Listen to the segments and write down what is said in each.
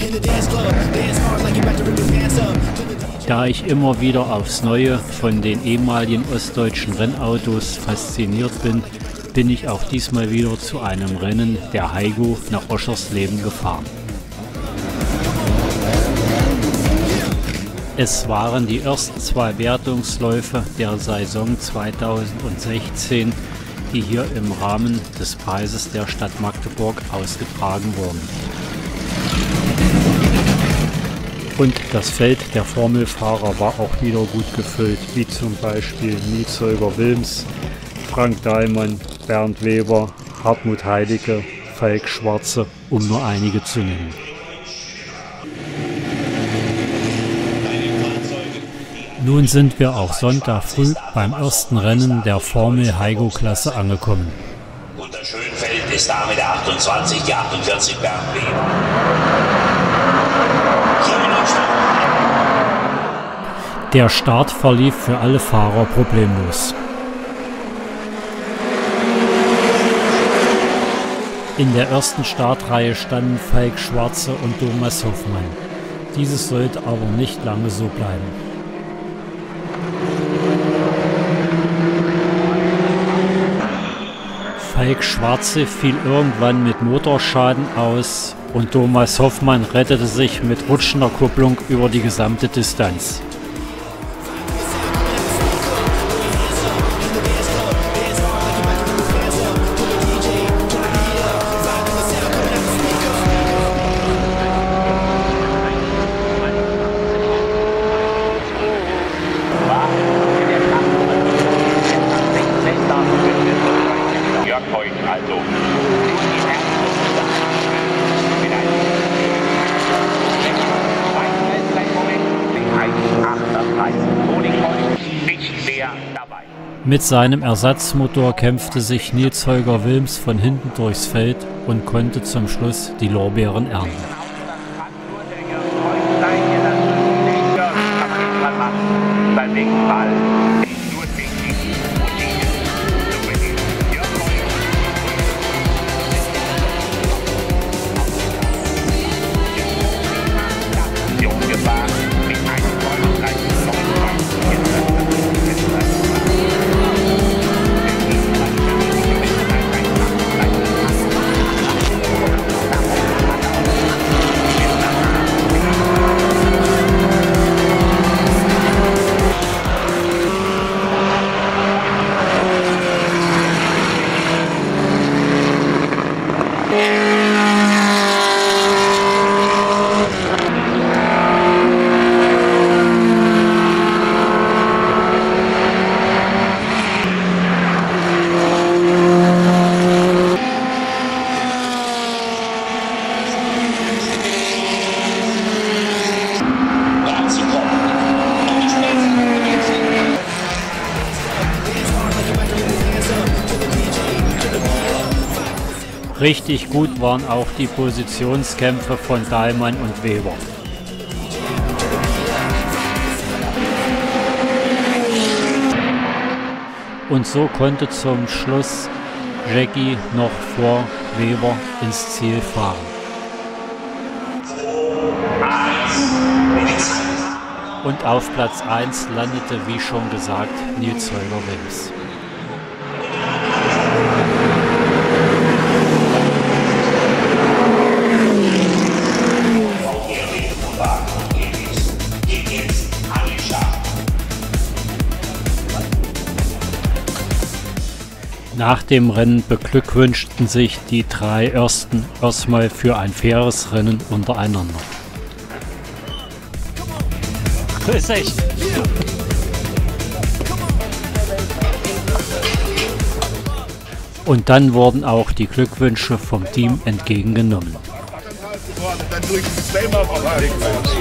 Da ich immer wieder aufs Neue von den ehemaligen ostdeutschen Rennautos fasziniert bin, bin ich auch diesmal wieder zu einem Rennen der Heigo nach Oschersleben gefahren. Es waren die ersten zwei Wertungsläufe der Saison 2016, die hier im Rahmen des Preises der Stadt Magdeburg ausgetragen wurden. Und das Feld der Formelfahrer war auch wieder gut gefüllt, wie zum Beispiel Nils Holger Wilms, Frank Dahlmann, Bernd Weber, Hartmut Heilicke, Falk Schwarze, um nur einige zu nennen. Nun sind wir auch Sonntag früh beim ersten Rennen der Formel Heigo-Klasse angekommen. Unter Schönfeld ist da mit der 28, die 48 Bernd Weber. Der Start verlief für alle Fahrer problemlos. In der ersten Startreihe standen Falk Schwarze und Thomas Hoffmann. Dieses sollte aber nicht lange so bleiben. Falk Schwarze fiel irgendwann mit Motorschaden aus und Thomas Hoffmann rettete sich mit rutschender Kupplung über die gesamte Distanz. Mit seinem Ersatzmotor kämpfte sich Nils Holger Wilms von hinten durchs Feld und konnte zum Schluss die Lorbeeren ernten. Richtig gut waren auch die Positionskämpfe von Dahlmann und Weber. Und so konnte zum Schluss Jackie noch vor Weber ins Ziel fahren. Und auf Platz 1 landete, wie schon gesagt, Nils Holger Wilms. Nach dem Rennen beglückwünschten sich die drei Ersten erstmal für ein faires Rennen untereinander. Grüß euch! Und dann wurden auch die Glückwünsche vom Team entgegengenommen. Dann durch zweimal vorbei.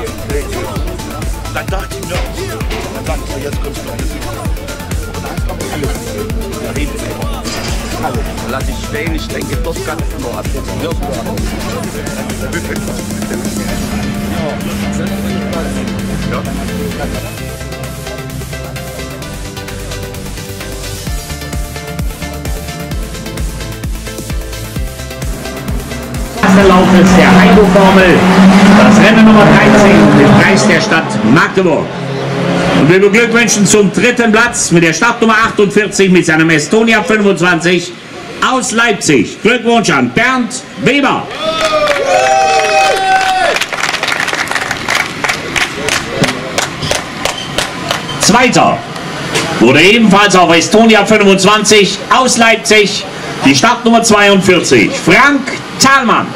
Dann dachte ich noch, dann dachte ich, jetzt kommst du alles. Da reden wir. Alles. Lass ich stehen, ich denke, das kann ich nur ab. Ja. Laufes der Heiko-Formel, das Rennen Nummer 13, den Preis der Stadt Magdeburg. Und wir beglückwünschen zum dritten Platz mit der Startnummer 48 mit seinem Estonia 25 aus Leipzig. Glückwunsch an Bernd Weber. Zweiter wurde ebenfalls auf Estonia 25 aus Leipzig die Startnummer 42, Frank Thalmann.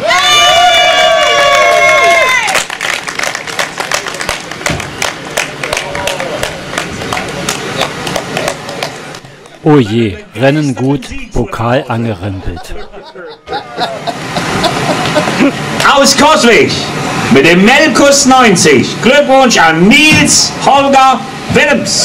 Oh je, Rennen gut, Pokal angerempelt. Aus Coswig mit dem Melkus 90. Glückwunsch an Nils Holger Willems.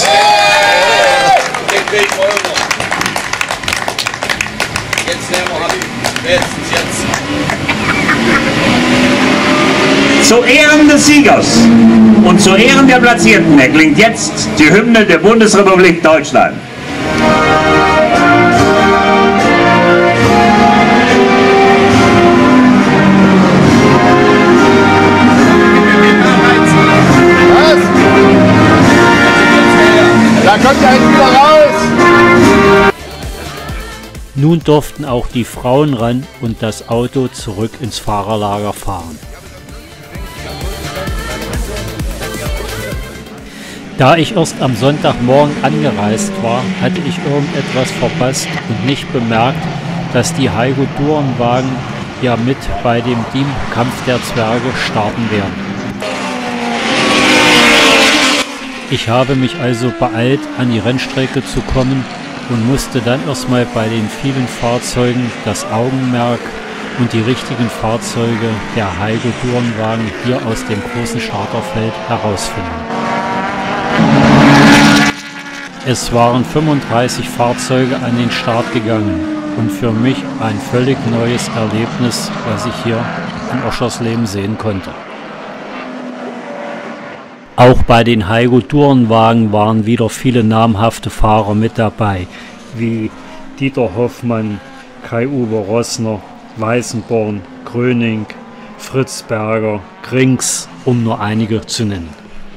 Zu Ehren des Siegers und zu Ehren der Platzierten erklingt jetzt die Hymne der Bundesrepublik Deutschland. Da kommt ja ein wieder raus! Nun durften auch die Frauen ran und das Auto zurück ins Fahrerlager fahren. Da ich erst am Sonntagmorgen angereist war, hatte ich irgendetwas verpasst und nicht bemerkt, dass die Heiko-Tourenwagen ja mit bei dem Teamkampf der Zwerge starten werden. Ich habe mich also beeilt, an die Rennstrecke zu kommen und musste dann erstmal bei den vielen Fahrzeugen das Augenmerk und die richtigen Fahrzeuge der Heiko-Tourenwagen hier aus dem großen Starterfeld herausfinden. Es waren 35 Fahrzeuge an den Start gegangen und für mich ein völlig neues Erlebnis, was ich hier in Oschersleben sehen konnte. Auch bei den Heiko-Tourenwagen waren wieder viele namhafte Fahrer mit dabei, wie Dieter Hoffmann, Kai-Uwe Rossner, Weißenborn, Gröning, Fritz Berger, Grings, um nur einige zu nennen.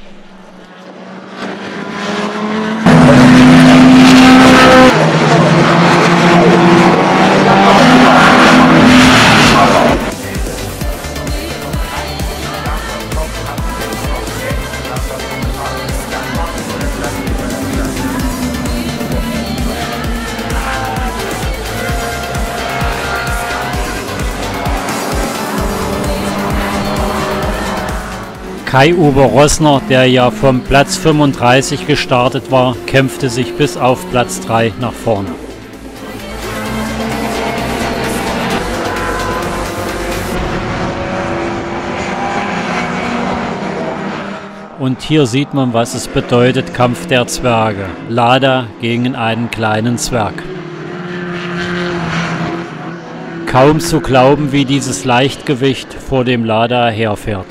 Kai-Uwe Rossner, der ja vom Platz 35 gestartet war, kämpfte sich bis auf Platz 3 nach vorne. Und hier sieht man, was es bedeutet, Kampf der Zwerge. Lada gegen einen kleinen Zwerg. Kaum zu glauben, wie dieses Leichtgewicht vor dem Lada herfährt.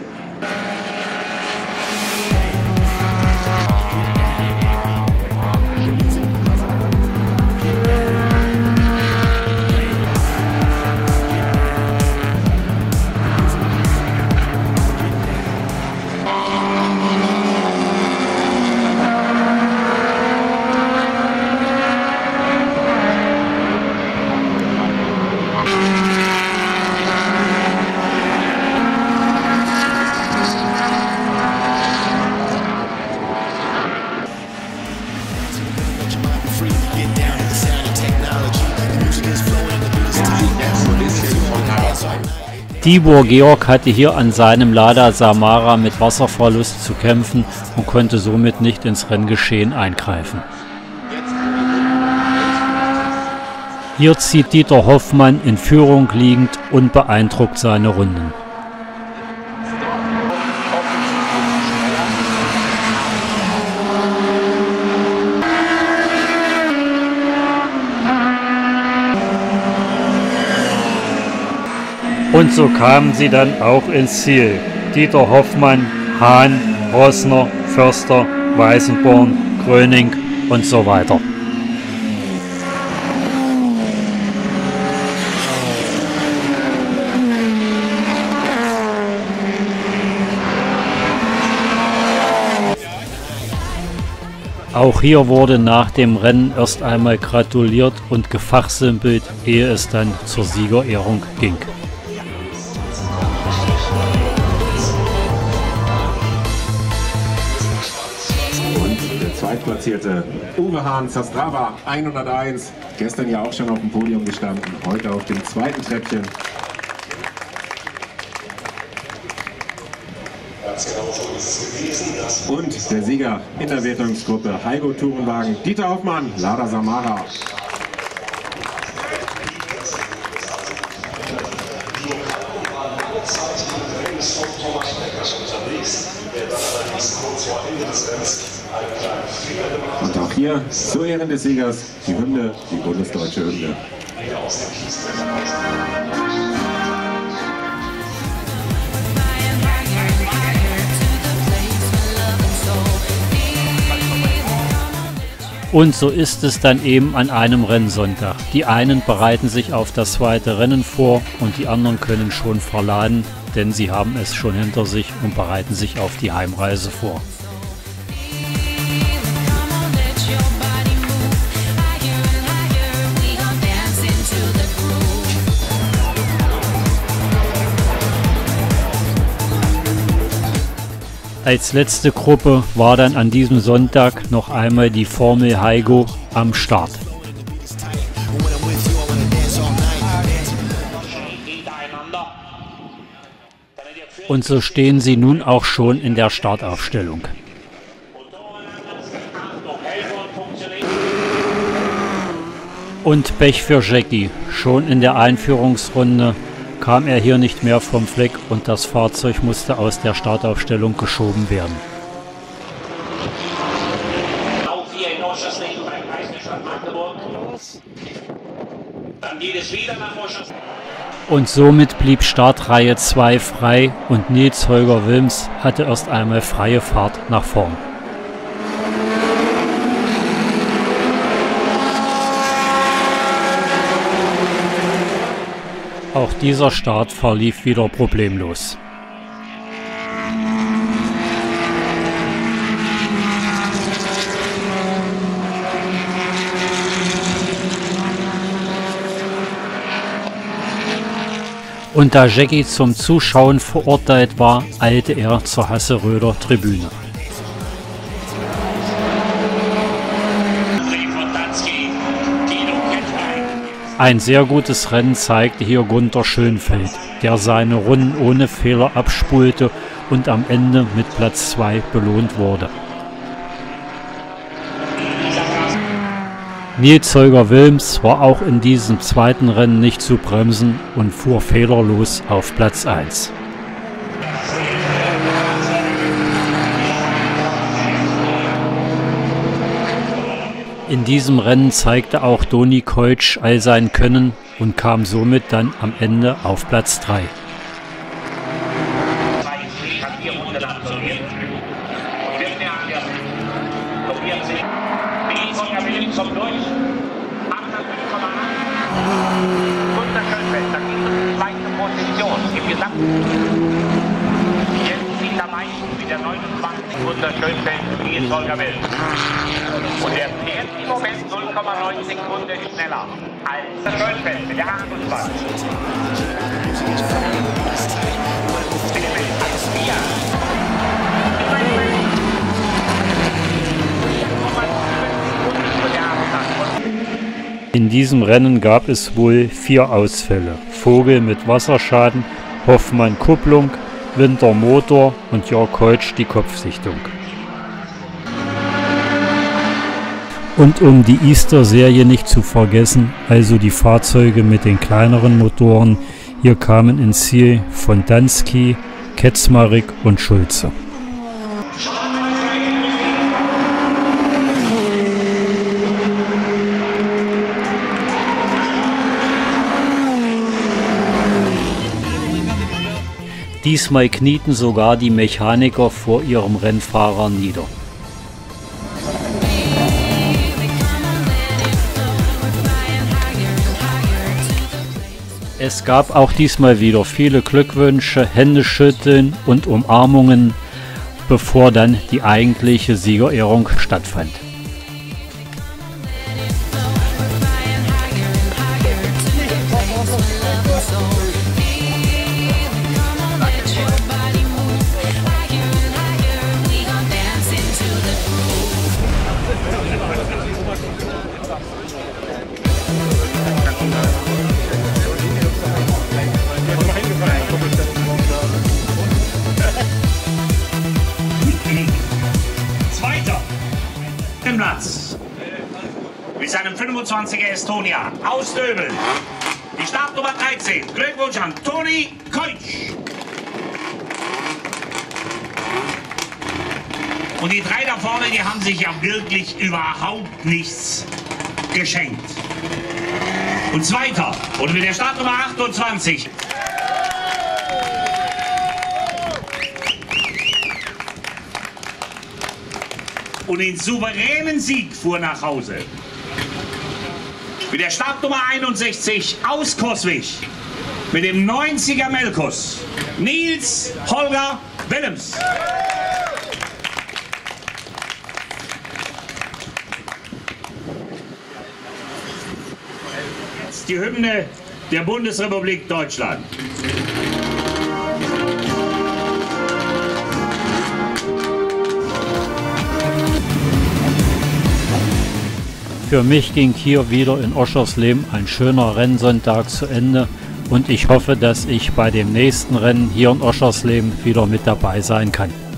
Tibor Georg hatte hier an seinem Lada Samara mit Wasserverlust zu kämpfen und konnte somit nicht ins Renngeschehen eingreifen. Hier zieht Dieter Hoffmann in Führung liegend und beeindruckt seine Runden. Und so kamen sie dann auch ins Ziel. Dieter Hoffmann, Hahn, Rossner, Förster, Weißenborn, Gröning und so weiter. Auch hier wurde nach dem Rennen erst einmal gratuliert und gefachsimpelt, ehe es dann zur Siegerehrung ging. Zweitplatzierte Uwe Hahn, Zastrava 101, gestern ja auch schon auf dem Podium gestanden, heute auf dem zweiten Treppchen. Und der Sieger in der Wertungsgruppe Heigo Tourenwagen, Dieter Hoffmann, Lada Samara. Und auch hier zu Ehren des Siegers die Hymne, die bundesdeutsche Hymne. Und so ist es dann eben an einem Rennsonntag. Die einen bereiten sich auf das zweite Rennen vor und die anderen können schon verladen, denn sie haben es schon hinter sich und bereiten sich auf die Heimreise vor. Als letzte Gruppe war dann an diesem Sonntag noch einmal die Formel Heigo am Start. Und so stehen sie nun auch schon in der Startaufstellung. Und Pech für Jackie. Schon in der Einführungsrunde kam er hier nicht mehr vom Fleck und das Fahrzeug musste aus der Startaufstellung geschoben werden. Und somit blieb Startreihe 2 frei und Nils Holger Wilms hatte erst einmal freie Fahrt nach vorn. Auch dieser Start verlief wieder problemlos. Und da Jackie zum Zuschauen verurteilt war, eilte er zur Hasse-Röder Tribüne. Ein sehr gutes Rennen zeigte hier Gunter Schönfeld, der seine Runden ohne Fehler abspulte und am Ende mit Platz 2 belohnt wurde. Nils Holger Wilms war auch in diesem zweiten Rennen nicht zu bremsen und fuhr fehlerlos auf Platz 1. In diesem Rennen zeigte auch Doni Keutsch all sein Können und kam somit dann am Ende auf Platz 3. Und er fährt im Moment 0,9 Sekunden schneller als der Schönfeld mit der 28. In diesem Rennen gab es wohl 4 Ausfälle. Vogel mit Wasserschaden, Hoffmann Kupplung, Winter Motor und Jörg Keutsch die Kopfsichtung. Und um die Easter-Serie nicht zu vergessen, also die Fahrzeuge mit den kleineren Motoren, hier kamen ins Ziel von Dansky, Ketzmarik und Schulze. Diesmal knieten sogar die Mechaniker vor ihrem Rennfahrer nieder. Es gab auch diesmal wieder viele Glückwünsche, Händeschütteln und Umarmungen, bevor dann die eigentliche Siegerehrung stattfand. seinem 25er Estonia aus Döbeln. Die Startnummer 13. Glückwunsch an Toni Keutsch. Und die drei da vorne, die haben sich ja wirklich überhaupt nichts geschenkt. Und Zweiter, und mit der Startnummer 28. Und den souveränen Sieg fuhr nach Hause. Mit der Startnummer 61 aus Coswig. Mit dem 90er Melkus. Nils Holger Willems. Jetzt die Hymne der Bundesrepublik Deutschland. Für mich ging hier wieder in Oschersleben ein schöner Rennsonntag zu Ende und ich hoffe, dass ich bei dem nächsten Rennen hier in Oschersleben wieder mit dabei sein kann.